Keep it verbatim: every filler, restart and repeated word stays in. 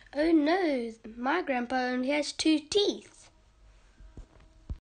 Oh no, my grandpa only has two teeth.